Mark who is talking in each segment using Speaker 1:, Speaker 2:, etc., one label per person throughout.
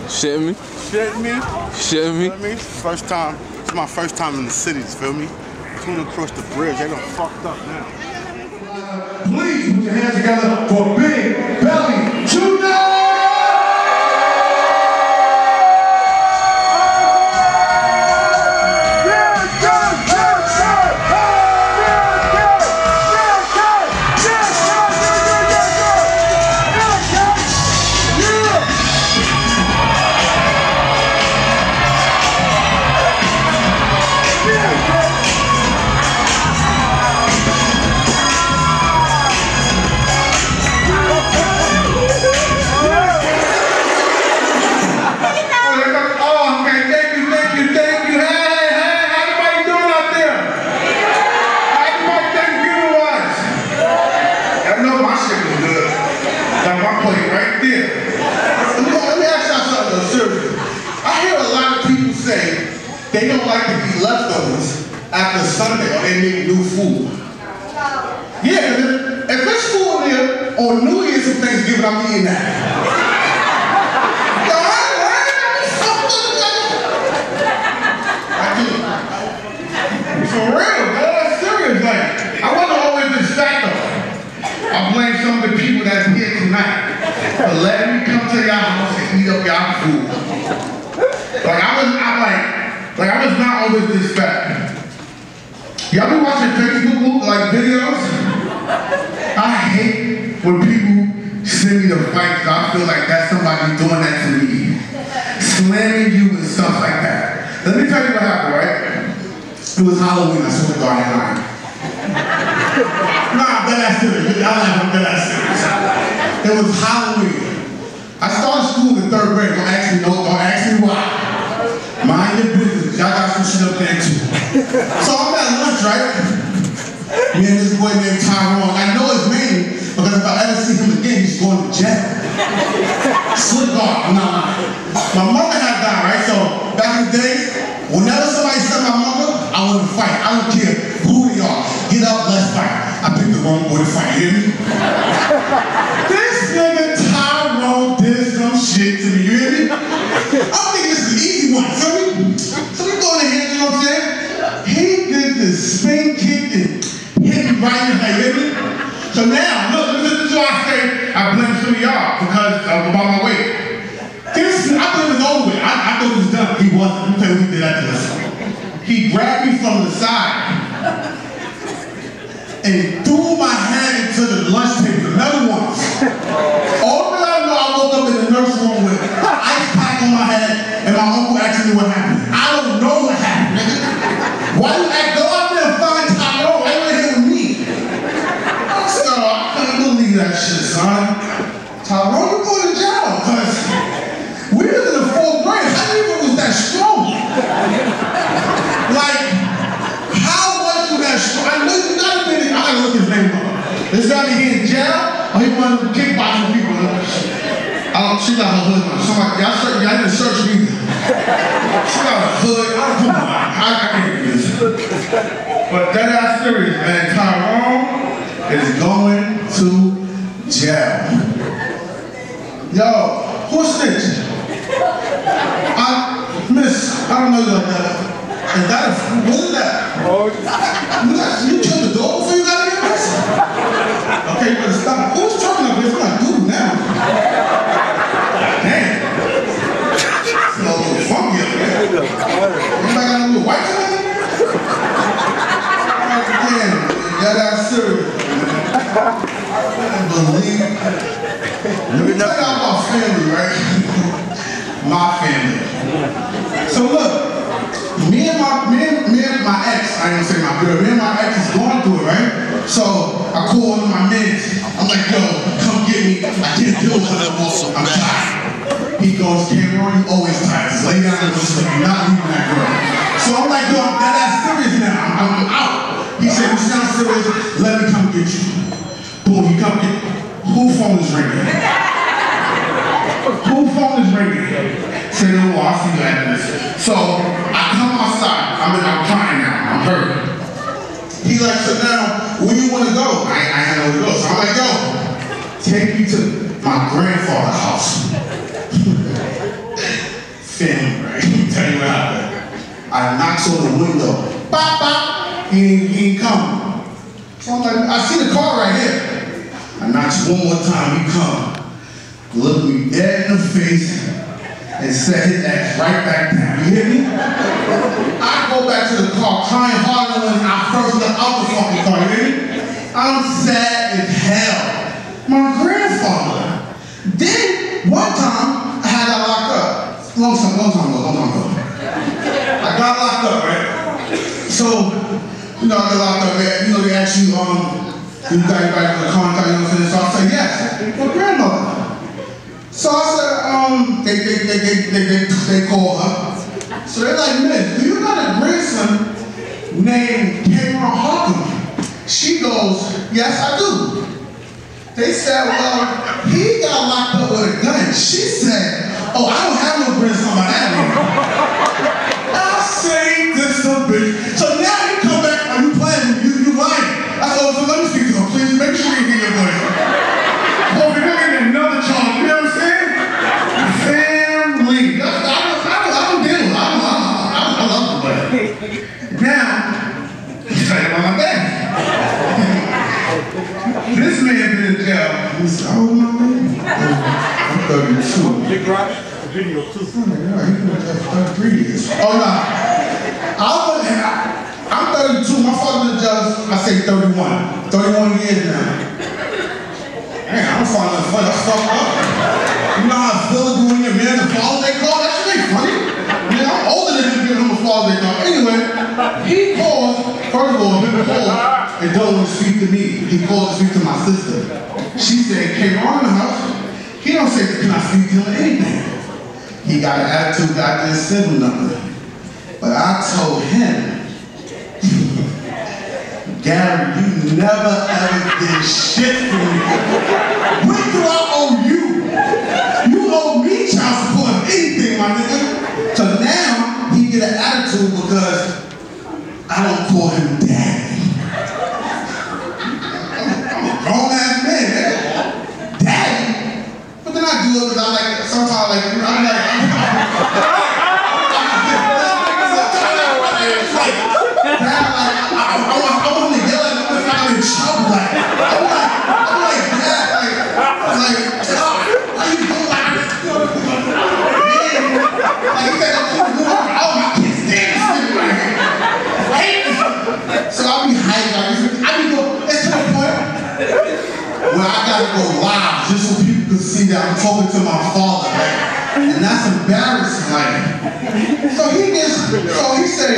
Speaker 1: Shit me?
Speaker 2: Shit me?
Speaker 1: Shit me?
Speaker 2: First time. It's my first time in the cities, feel me? Coming across the bridge, they done fucked up now.
Speaker 3: Please put your hands together for Big Belly Tunaa! They don't like to eat leftovers after Sunday or they make new food. Yeah, if there's food there on New Year's and Thanksgiving, I'm eating that. For real, man, that's serious. Like, I wasn't always this fat though. I blame some of the people that's here tonight for letting me come to y'all house and eat up y'all food. Like I was not always this fat. Y'all be watching Facebook like videos? I hate when people send me the fights. I feel like that's somebody doing that to me. Slamming you and stuff like that. Let me tell you what happened, right? It was Halloween, I swear to God, I lied. Nah, I'm dead ass serious. I'm dead ass serious. It was Halloween. I started school in 3rd grade. Don't ask me why. Mind your business. Y'all got some shit up there too. So I'm at lunch, right? Me and this boy named Tyrone. I know his name because if I ever see him again, he's going to jail. Slick off. I'm not lying. My mother had died, right? So back in the day, whenever somebody said my mother, I wouldn't fight. I don't care who they are. Get up, let's fight. I picked the wrong boy to fight. You hear me? This nigga Tyrone did some shit to me. You hear me? I'm thinking this is an easy one. So we go in here, you know what I'm saying? He did this spin kick and hit me right in the head. You hear me? So now, look, this is why I say I blame some of y'all because about my weight. I thought it was over with. I thought it was done. He wasn't. Let me tell you what he did after this. He grabbed me from the side and threw my hand into the lunch table another once. All that I know, I woke up in the nursery room with an ice pack on my head and my uncle asked me what happened. I don't know what happened, nigga. Why you go out there and find Tyrone? Why you here with me? So I couldn't believe that shit, son. Tyrone, you going to jail because we was in the 4th grade. How do you know it was that strong? Like, how was you that strong? I know you gotta be. I gotta look his name up. This guy be here in jail, or he one of them kickboxing people. She got her hood on. Somebody, y'all didn't search me either. She got a hood. I can't do this. But that ass serious, man. Tyrone is going to jail. Yo, who's snitch? Miss, I don't know you like that. Is that what is that? You killed the dog before you got here, miss? Okay, you better stop. Who's talking up here? It's like dude now. Damn. It's a little funky up there. Anybody got a little white to that? Damn, y'all got serious. I believe. Let me tell you about family, right? My family. So look, me and my ex, I ain't gonna say my girl, me and my ex is going through it, right? So I call one of my men. I'm like, yo, come get me. I can't deal with that bullshit. I'm tired. He goes, Cameron, you always tired. Just lay down and go sleep. You're not leaving that girl. So I'm like, yo, that's serious now. I'm out. He said, you sound serious. Let me come get you. Boom, you come get. Who phone is ringing? Who phone is ringing? Say no more. I'll see you after this. So I come outside. I'm crying now. I'm hurt. He like, so now, where you want to go? I had nowhere to go. So I'm like, yo, take me to my grandfather's house. Family, right? Let me tell you what happened. I knocks on the window. Bop, bop. He ain't coming. So I'm like, I see the car right here. I knocks one more time, he come. Looked me dead in the face and set his ass right back down. You hear me? I go back to the car crying harder than when I first left out the fucking car. You hear me? I'm sad as hell. My grandfather. Then, one time, I had got locked up. Long time ago. I got locked up, right? So, you know, I got locked up. You know, they ask you, you got anybody for the contact, you know what I'm saying? So I said, yes, my grandmother. So I said, they call her. So they're like, Miss, do you got a grandson named Cameron Harkin? She goes, yes, I do. They said, well, he got locked up with a gun. She said, oh, I don't have no grandson by that name. I say, this a bitch. So now you come back, are you playing? You lying. I said, oh, so let me speak to her, please. Make sure you hear your voice. Oh, we're going to get another charge. You know what I'm saying? Family. I don't deal with it. I love the way. Now, he's talking about my dad. This man been in jail. He said, how old am I? I'm 32.
Speaker 2: Big Rock, video too.
Speaker 3: He been in jail for 33 years. Oh, no. I'm 32. My father was judge, I say 31. 31 years now. Man, I'm finding it funny. That's fucked up. You know how I feel doing your man the Father's Day call? That shit ain't funny. Man, I'm older than him giving him a Father's Day call. Anyway, he called, first of all, he called and don't want to speak to me. He called to speak to my sister. She said, came on in the house. He don't say, can I speak to him or anything? He got an attitude, got this civil number. But I told him, Gary, you never ever did shit for me. What do I owe you? You owe me child support of anything, my nigga. So now he get an attitude because I don't call him daddy. I'm a grown ass man, nigga. Daddy? But then I do it because I like, sometimes like, I'm like, go live just so people can see that I'm talking to my father, right? And that's embarrassing, like. So he said,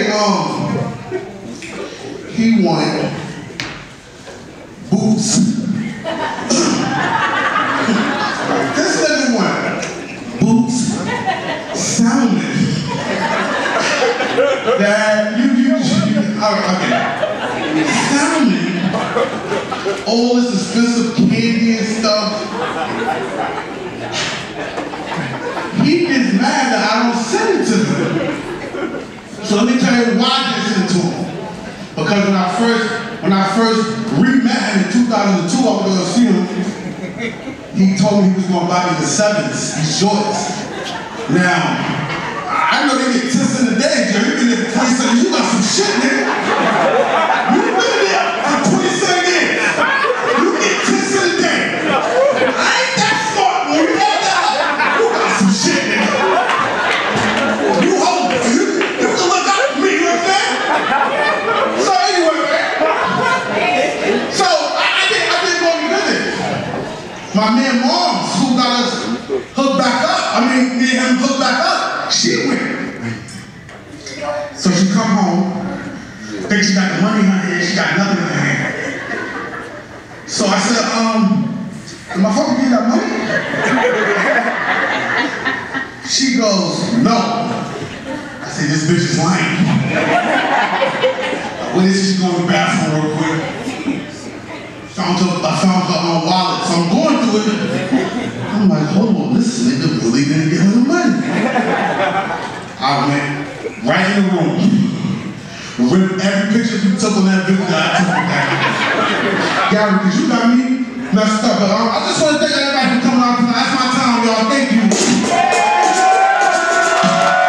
Speaker 3: he wanted boots. This nigga wanted boots, sounding. That okay. Sounding. All this expensive candy and stuff. He gets mad that I don't send it to him. So let me tell you why I didn't send it to him. Because when I first re-met him in 2002, I was going to see him. He told me he was going to buy me the 7s, these shorts. Now, I know they get tits in the day, Joe. You been there for 27 years. You got some shit, nigga. You been there for 27 years. You get tits in the day. I ain't that smart. When you got that up, you got some shit, nigga. You hold it. You can look out for me, you know what I'm saying? So anyway, man. So I didn't go to visit. My man Moms, who got us hooked back up. I mean, me and him hooked back up. She went. So she come home, think she got the money in her hand, she got nothing in her hand. So I said, did my fucker give you that money? She goes, no. I said, this bitch is lying. When is she going to the bathroom real quick? I found her wallet, so I'm going through it. I'm like, hold on, this nigga really didn't give her the money. I went right in the room, ripped every picture you took on that video that I took on that. Gary, because you got me messed up, but I just want to thank everybody for coming out tonight. That's my time, y'all. Thank you.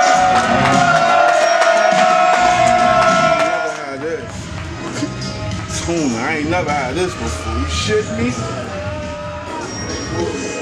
Speaker 2: tuna. I ain't never had this before. You shit me?